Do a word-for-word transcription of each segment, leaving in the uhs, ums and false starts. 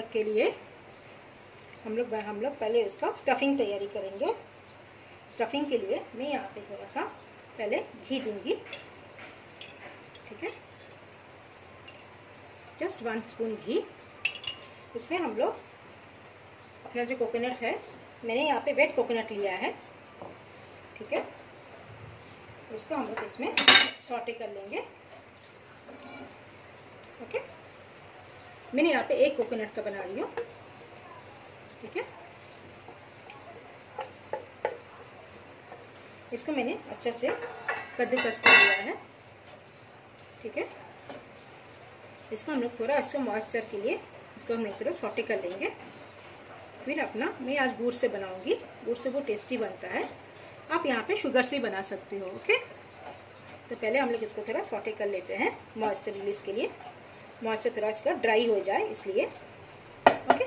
के लिए हम लोग हम लोग पहले उसका स्टफिंग तैयारी करेंगे। स्टफिंग के लिए मैं यहाँ पे थोड़ा सा पहले घी दूंगी, ठीक है, जस्ट वन स्पून घी। इसमें हम लोग अपना जो कोकोनट है, मैंने यहाँ पे वेट कोकोनट लिया है, ठीक है, उसको हम लोग इसमें सॉटे कर लेंगे। ओके, मैंने यहाँ पे एक कोकोनट का बना रही हूँ, ठीक है। इसको मैंने अच्छे से कद्दूकस कर लिया है, ठीक है। इसको हम लोग थोड़ा इसको मॉइस्चर के लिए इसको हम लोग थोड़ा सॉटे कर लेंगे। फिर अपना मैं आज गुड़ से बनाऊंगी, गुड़ से वो टेस्टी बनता है। आप यहाँ पे शुगर से बना सकते हो। ओके, तो पहले हम लोग इसको थोड़ा सॉटे कर लेते हैं मॉइस्चर रिलीज के लिए। मॉइस्चर थोड़ा इसका ड्राई हो जाए इसलिए। ओके,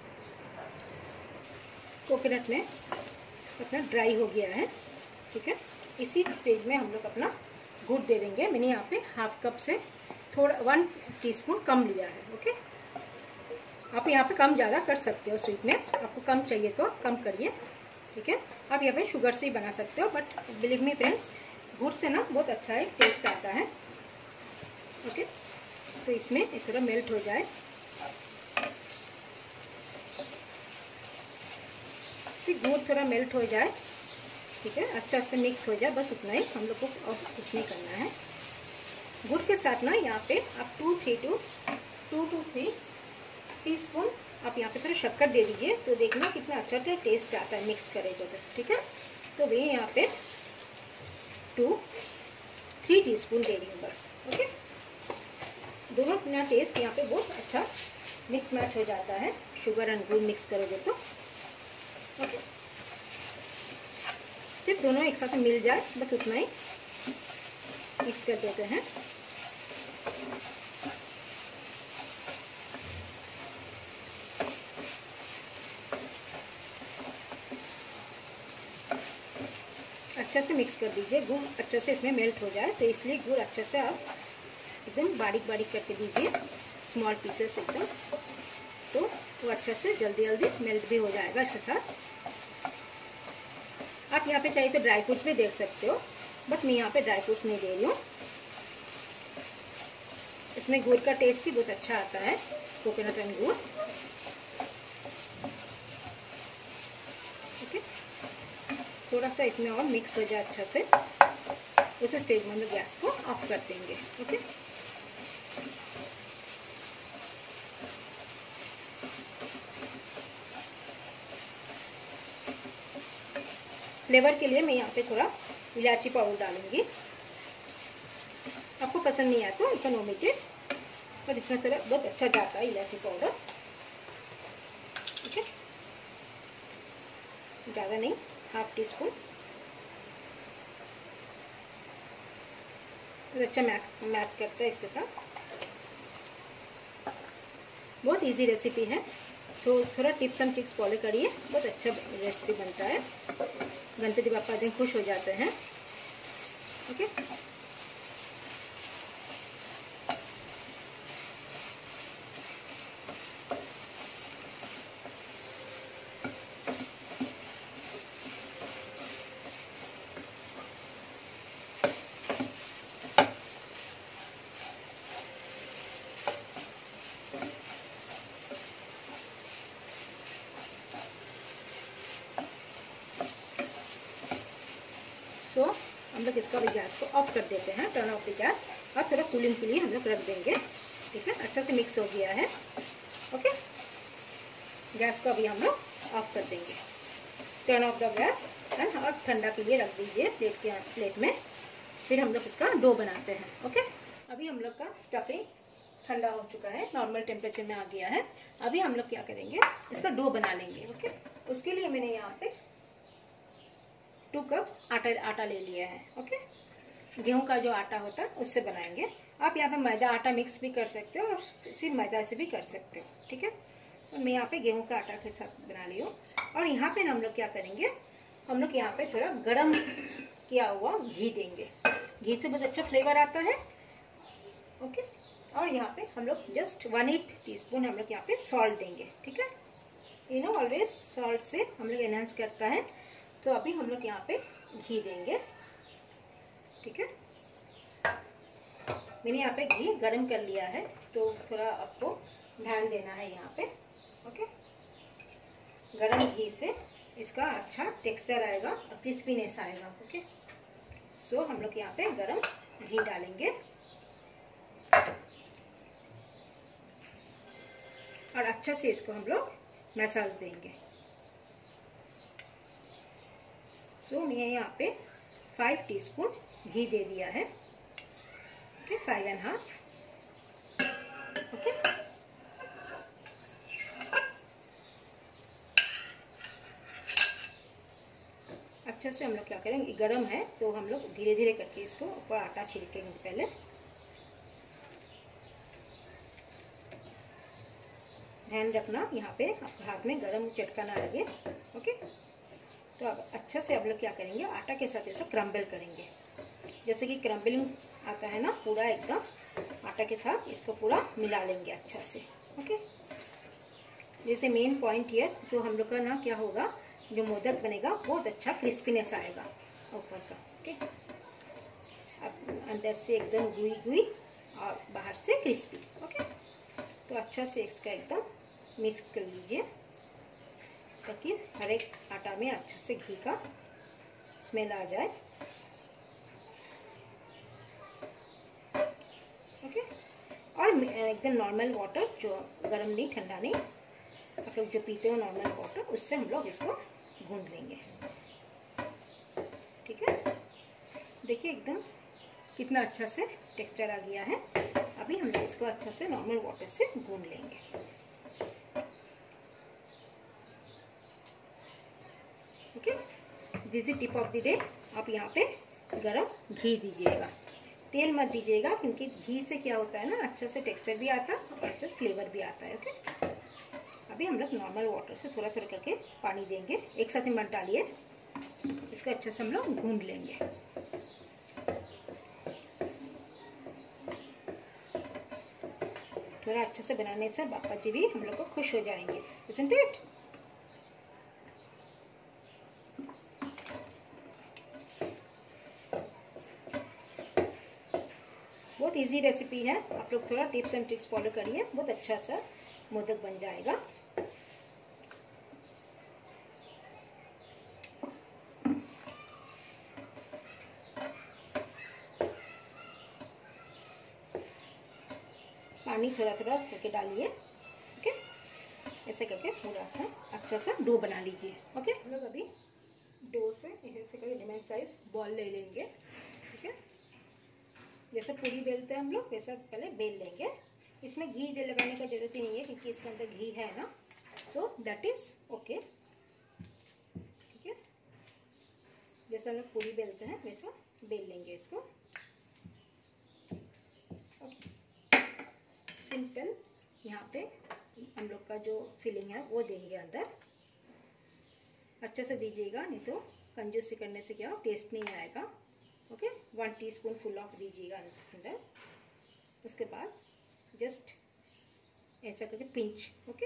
कोकोनट में अपना ड्राई हो गया है, ठीक है। इसी स्टेज में हम लोग अपना गुड़ दे देंगे। मैंने यहाँ पे हाफ कप से थोड़ा वन टीस्पून कम लिया है। ओके, आप यहाँ पे कम ज़्यादा कर सकते हो, स्वीटनेस आपको कम चाहिए तो कम करिए, ठीक है। आप यहाँ पे शुगर से ही बना सकते हो, बट बिलीव मी फ्रेंड्स, गुड़ से ना बहुत अच्छा है टेस्ट आता है। ओके, तो इसमें एक थोड़ा मेल्ट हो जाए, गुड़ थोड़ा मेल्ट हो जाए, ठीक है, अच्छा से मिक्स हो जाए, बस उतना ही हम लोग को, और कुछ नहीं करना है। गुड़ के साथ ना यहाँ पे आप two three two two two three teaspoon आप यहाँ पे थोड़ा शक्कर दे दीजिए, तो देखना कितना अच्छा सा टेस्ट आता है मिक्स करेगा तो, ठीक है। तो वे यहाँ पे टू थ्री टीस्पून दे रही हूँ बस। ओके, दोनों अपना टेस्ट यहाँ पे बहुत अच्छा मिक्स मैच हो जाता है, शुगर एंड गुड़ मिक्स करोगे तो। ओके, सिर्फ दोनों एक साथ मिल जाए, बस उतना ही मिक्स कर देते हैं। अच्छे से मिक्स कर दीजिए, गुड़ अच्छे से इसमें मेल्ट हो जाए, तो इसलिए गुड़ अच्छे से आप एकदम बारीक बारीक करके दीजिए, स्मॉल पीसेस एकदम, तो वो अच्छे से जल्दी जल्दी मेल्ट भी हो जाएगा इसके साथ। आप यहाँ पे चाहिए तो ड्राई फ्रूट्स भी दे सकते हो, बट मैं यहाँ पे ड्राई फ्रूट्स नहीं दे रही हूँ। इसमें गुड़ का टेस्ट ही बहुत अच्छा आता है, कोकोनट एंड गुड़। ओके, थोड़ा सा इसमें और मिक्स हो जाए अच्छा से, उस स्टेज में हम गैस को ऑफ कर देंगे। ओके, फ्लेवर के लिए मैं यहाँ पे थोड़ा इलायची पाउडर डालूंगी। आपको पसंद नहीं आता तो ओमिट इट, पर इसमें थोड़ा बहुत अच्छा जाता है इलायची पाउडर। ठीक है, ज़्यादा नहीं, हाफ टी स्पून। तो अच्छा मैच मैच करता है इसके साथ। बहुत इजी रेसिपी है, तो थोड़ा टिप्स एंड ट्रिक्स फॉलो करिए, बहुत अच्छा रेसिपी बनता है। गणपति बापा दिन खुश हो जाते हैं। ओके, सो so, हम लोग इसको अभी गैस को ऑफ कर देते हैं, टर्न ऑफ द गैस, और थोड़ा कूलिंग के लिए हम लोग रख देंगे। ठीक है, अच्छा से मिक्स हो गया है। ओके, गैस को अभी हम लोग ऑफ कर देंगे, turn off the gas and और ठंडा के लिए रख दीजिए प्लेट के प्लेट में। फिर हम लोग इसका डो बनाते हैं। ओके, अभी हम लोग का स्टफिंग ठंडा हो चुका है, नॉर्मल टेम्परेचर में आ गया है। अभी हम लोग क्या करेंगे, इसका डो बना लेंगे। ओके, उसके लिए मैंने यहाँ पे टू कप्स आटा आटा ले लिया है। ओके, गेहूं का जो आटा होता है उससे बनाएंगे। आप यहाँ पे मैदा आटा मिक्स भी कर सकते हो और सिर्फ मैदा से भी कर सकते हो। ठीक है, और मैं यहाँ पे गेहूं का आटा के साथ बना ली हूँ। और यहाँ पे हम लोग क्या करेंगे, हम लोग यहाँ पे थोड़ा गरम किया हुआ घी देंगे। घी से बहुत अच्छा फ्लेवर आता है। ओके, और यहाँ पे हम लोग just one eight teaspoon हम लोग यहाँ पे सॉल्ट देंगे, ठीक है। यू नो ऑलवेज सॉल्ट से हम लोग एनहांस करता है। तो अभी हम लोग यहाँ पे घी देंगे, ठीक है। मैंने यहाँ पे घी गरम कर लिया है, तो थोड़ा आपको ध्यान देना है यहाँ पे, ओके। गरम घी से इसका अच्छा टेक्सचर आएगा और क्रिस्पीनेस आएगा, ओके। सो हम लोग यहाँ पे गरम घी डालेंगे और अच्छा से इसको हम लोग मसाज देंगे। सो मैं यहाँ पे फाइव टीस्पून घी दे दिया है, okay, five and half, okay. अच्छा से हम लोग क्या करेंगे, गरम है तो हम लोग धीरे धीरे करके इसको ऊपर आटा छिड़केंगे पहले। ध्यान रखना यहाँ पे आपके हाथ में गरम चटका ना लगे, ओके। तो अब अच्छा से अब लोग क्या करेंगे, आटा के साथ इसको क्रम्बल करेंगे। जैसे कि क्रम्बलिंग आता है ना, पूरा एकदम आटा के साथ इसको पूरा मिला लेंगे अच्छा से, ओके। जैसे मेन पॉइंट ये, तो हम लोग का ना क्या होगा, जो मोदक बनेगा बहुत अच्छा क्रिस्पीनेस आएगा ऊपर का, ओके। अब अंदर से एकदम गुई गुई और बाहर से क्रिस्पी, ओके। तो अच्छा से इसका एकदम मिक्स कर लीजिए ताकि हर एक आटा में अच्छा से घी का स्मेल आ जाए, ओके। और एकदम नॉर्मल वाटर, जो गर्म नहीं ठंडा नहीं, आप लोग जो पीते हो नॉर्मल वाटर, उससे हम लोग इसको गूंद लेंगे, ठीक है। देखिए एकदम कितना अच्छा से टेक्सचर आ गया है। अभी हम लोग इसको अच्छा से नॉर्मल वाटर से गूंद लेंगे, okay. This is tip of the day. आप यहाँ पे गरम घी दीजिएगा, तेल मत दीजिएगा, क्योंकि घी से क्या होता है ना, अच्छा से टेक्सचर भी आता है और अच्छा से फ्लेवर भी आता है, ओके। अभी हम लोग नॉर्मल वाटर से थोड़ा थोड़ा करके पानी देंगे, एक साथ ही मत डालिए। इसको अच्छे से हम लोग गूंद लेंगे। थोड़ा अच्छे से बनाने से बापा जी भी हम लोग को खुश हो जाएंगे, isn't it? बहुत इजी रेसिपी है, आप लोग थोड़ा टिप्स एंड ट्रिक्स फॉलो करिए, बहुत अच्छा सा मोदक बन जाएगा। पानी थोड़ा थोड़ा करके डालिए, ओके। ऐसे करके पूरा सा अच्छा सा डो बना लीजिए, ओके। हम लोग अभी डो से ऐसे करके डिमांड साइज बॉल ले लेंगे, ठीक है। जैसे पूरी बेलते हैं हम लोग वैसा पहले बेल लेंगे। इसमें घी दे लगाने का जरूरत ही नहीं है, क्योंकि इसके अंदर घी है ना, सो दैट इज ओके, ठीक है। जैसा हम लोग पूरी बेलते हैं वैसा बेल लेंगे इसको, ओके। सिंपल यहाँ पे हम लोग का जो फिलिंग है वो देंगे अंदर, अच्छे से दीजिएगा, नहीं तो कंजूसी करने से क्या टेस्ट नहीं आएगा, okay. One teaspoon full of दीजिएगा अंदर। उसके बाद जस्ट ऐसा करके पिंच, ओके।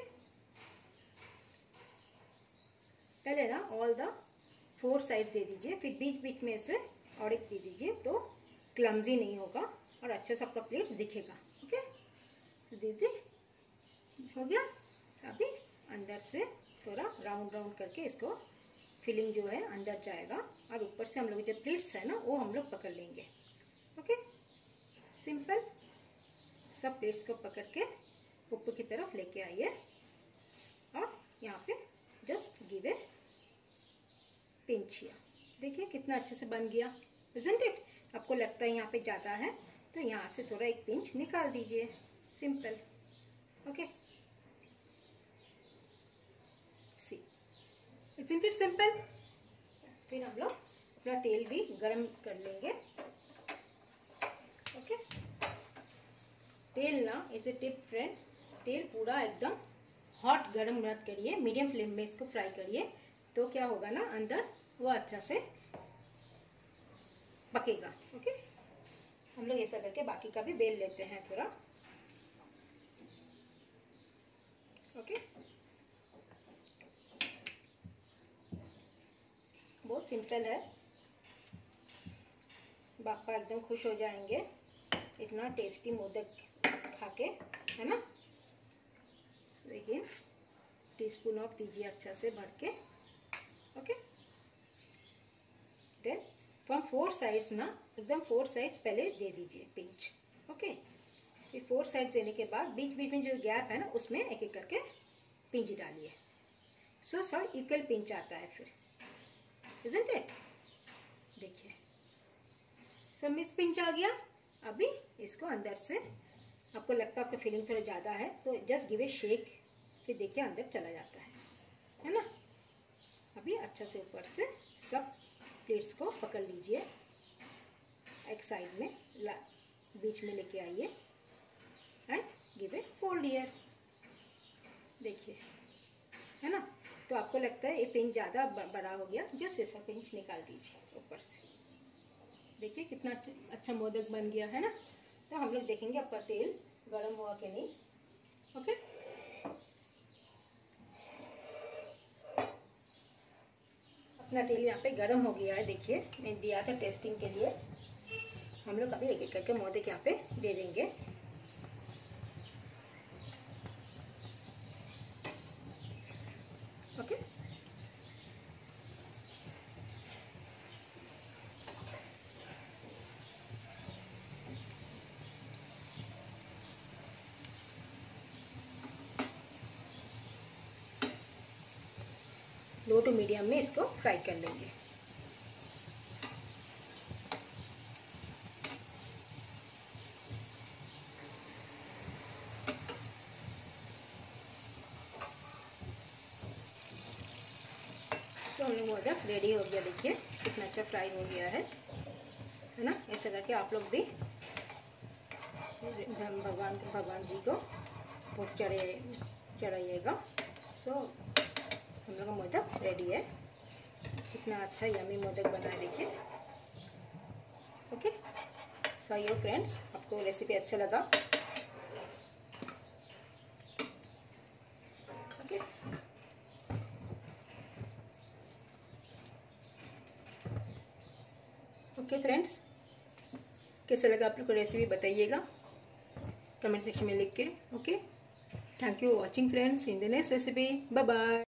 पहले ना ऑल द फोर साइड दे दीजिए, फिर बीच बीच में से और एक दे दीजिए, तो क्लमजी नहीं होगा और अच्छे से आपका प्लेट दिखेगा, ओके। तो दीजिए, हो गया। अभी अंदर से थोड़ा राउंड राउंड करके इसको फिलिंग जो है अंदर जाएगा, और ऊपर से हम लोग जो प्लेट्स है ना वो हम लोग पकड़ लेंगे, ओके। सिंपल सब प्लेट्स को पकड़ के ऊपर की तरफ लेके आइए, और यहाँ पे just give a pinch here. देखिए कितना अच्छे से बन गया, isn't it? आपको लगता है यहाँ पे ज़्यादा है तो यहाँ से थोड़ा एक पिंच निकाल दीजिए, simple, okay. See, isn't it simple? फिर हम लोग अपना तेल भी गरम कर लेंगे, ओके। तेल ना इज ए टिप फ्रेंड, तेल पूरा एकदम हॉट गरम मत करिए, मीडियम फ्लेम में इसको फ्राई करिए, तो क्या होगा ना अंदर वो अच्छा से पकेगा, ओके। हम लोग ऐसा करके बाकी का भी बेल लेते हैं थोड़ा, ओके, बहुत सिंपल है, पापा एकदम खुश हो जाएंगे इतना टेस्टी मोदक खा के, है ना। सो अगेन टीस्पून ऑफ दीजिए अच्छा से भर के। Okay, then from four sides ना, एकदम फोर साइड्स पहले दे दीजिए पिंच। ओके, फिर फोर साइड्स देने के बाद बीच बीच में जो गैप है ना उसमें एक एक करके पिंच डालिए। सो सब इक्वल पिंच आता है फिर, इजंट इट। देखिए सब मिस पिंच आ गया। अभी इसको अंदर से, आपको लगता है आपका फीलिंग थोड़ा ज़्यादा है तो जस्ट गिव ए शेक, फिर देखिए अंदर चला जाता है, है ना। अभी अच्छा से ऊपर से सब प्लेट्स को पकड़ लीजिए, एक साइड में ला बीच में लेके आइए and give a fold here. देखिए, है ना। तो आपको लगता है ये पिंच ज़्यादा बड़ा हो गया, जस्ट ऐसा पिंच निकाल दीजिए ऊपर से। देखिए कितना अच्छा अच्छा मोदक बन गया, है ना। तो हम लोग देखेंगे आपका तेल गरम हुआ कि नहीं। ओके, अपना तेल यहाँ पे गरम हो गया है। देखिए मैं दिया था टेस्टिंग के लिए। हम लोग अभी एक एक करके मोदक यहाँ पे दे देंगे। ओके, लो टू मीडियम में इसको फ्राई कर लेंगे। सो हम लोग मोदक रेडी हो गया। देखिए कितना अच्छा फ्राई हो गया है, है ना। ऐसा करके आप लोग भी भगवान भगवान जी को भोग चढ़े चढ़ाइएगा। सो हम लोग का मोदक रेडी है। कितना अच्छा यमी मोदक बना है, देखिए। ओके, सो यो फ्रेंड्स, आपको रेसिपी अच्छा लगा। ओके, ओके फ्रेंड्स, कैसा लगा आप लोग को रेसिपी बताइएगा कमेंट सेक्शन में लिख के। Okay, thank you watching friends in the next recipe. Bye bye.